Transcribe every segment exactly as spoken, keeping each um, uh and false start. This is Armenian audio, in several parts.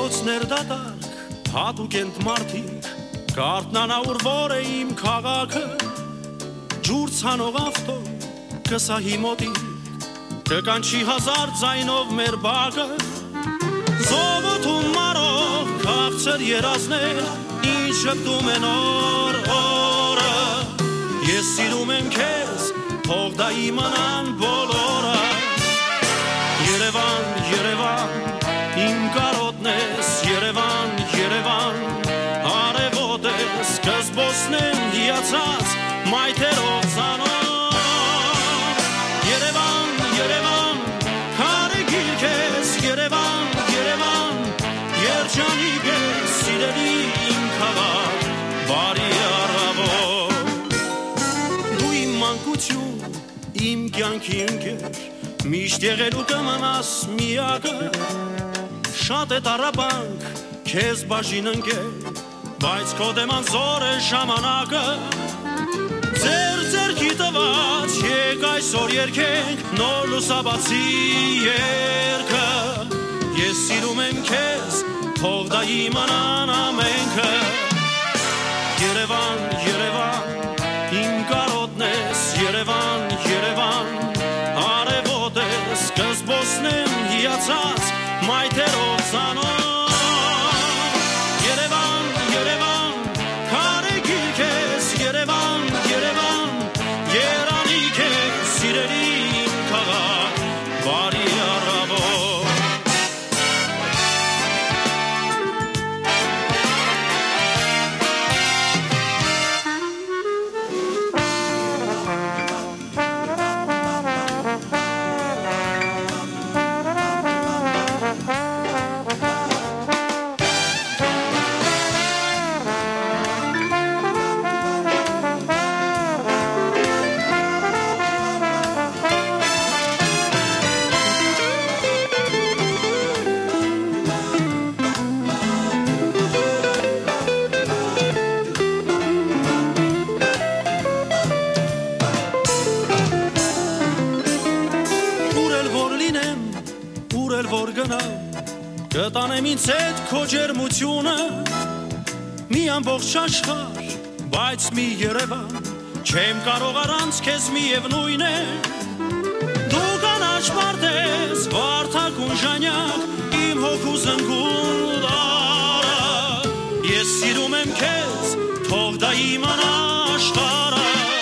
Հերոց ներդատարկ հատուկ են մարդիկ Կարտնանաուր որ է իմ քաղաքը Ջուր ցանող ավտո կսահի մոտիկ Կկանչի հազար ձայնով մեր բակը Զովոթում մարով քաղցր երազներ Ինչ շպտում են օր օրը Ես սիրում եմ քեզ թող դա իմանան բոլորը Երևան, Երևան, իմ կարոտն ես Երևան, Երևան, արևոտ ես Կզբոսն եմ հիացած մայթերով ծանոթ Երևան, Երևան, քարեգիր քեզ Երևան, Երևան, երջանիկ ես Սիրելի իմ քաղաք, բարի առավոտ Դու իմ մանկություն, իմ կյանքի ընկեր Միշտ եղելու կմնաս միակը Շատ է տառապանք քեզ բաժին ընկեր Բայց քո դեման զոր է ժամանակը Ձեր ձերքի տված եկ այսօր երկենք Նոր լուսաբացի երգը Ես սիրում եմ քեզ թող դա իմանան ամենքը Երևան, Երևան, իմ կարոտն ես Երևան, Երևան Կզբոսն եմ հիացած մայթերով ծանոթ Երևան, Երևան, քարեգիր քեզ Երևան, Երևան, երանիկ ես Սիրելի իմ քաղաք, բարի առավոտ Կտանեմ ինձ հետ քո ջերմությունը Մի ամբողջ աշխարհ, բայց մի Երևան Չեմ կարող առանց քեզ միևնույն է Դու կանաչ մարդ ես, վարդագույն ժանյակ Իմ հոգու զնգուն լարը Ես սիրում եմ քեզ, թող դա իմանա աշխարհը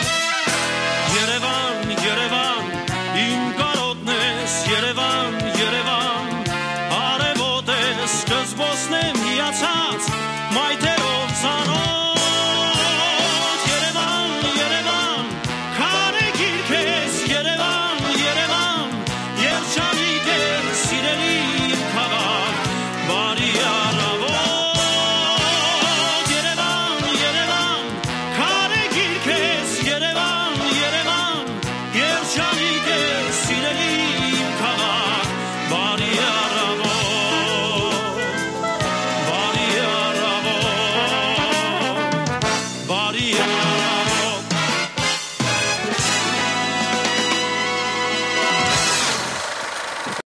Երևան, Երևան, իմ կարոտն ես Երևան, Երևան Կզբոսն եմ հիացած մայթերով ծանոթ Երևան, Երևան, քարեգիր քեզ Երևան, Երևան, երջանիկ ես Սիրելի իմ քաղաք, բարի առավոտ Երևան, Երևան, քարեգիր քեզ Երևան, Երևան, երջանիկ ես Սիրելի իմ քաղաք, բարի առավոտ Body